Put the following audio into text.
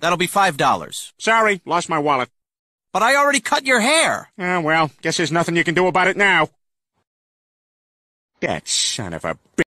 That'll be $5. Sorry, lost my wallet. But I already cut your hair. Ah, well, guess there's nothing you can do about it now. That son of a bitch.